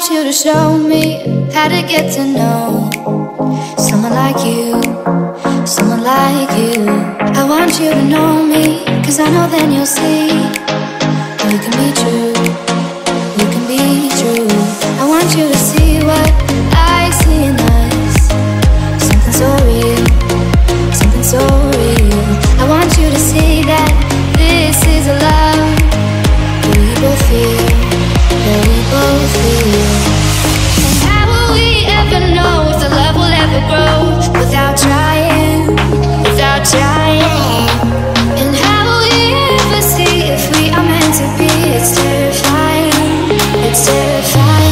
want you to show me how to get to know someone like you, someone like you. I want you to know me, cause I know then you'll see you can be true, you can be true. I want you to see what I see in us, something so real, something so real. I want you to see that this is a love that we both feel, that we both feel. And how will we ever know if the love will ever grow without trying, without trying? And how will we ever see if we are meant to be? It's terrifying, it's terrifying.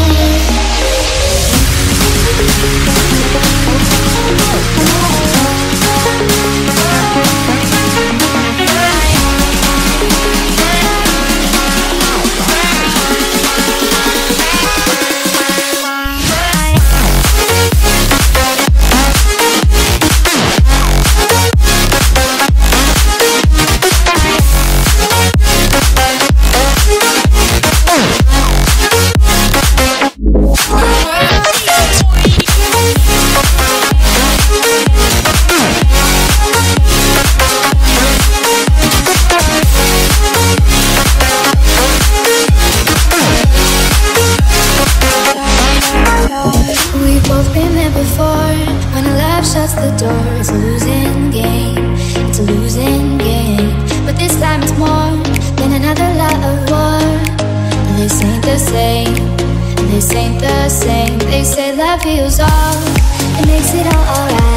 Feels off, it makes it all alright.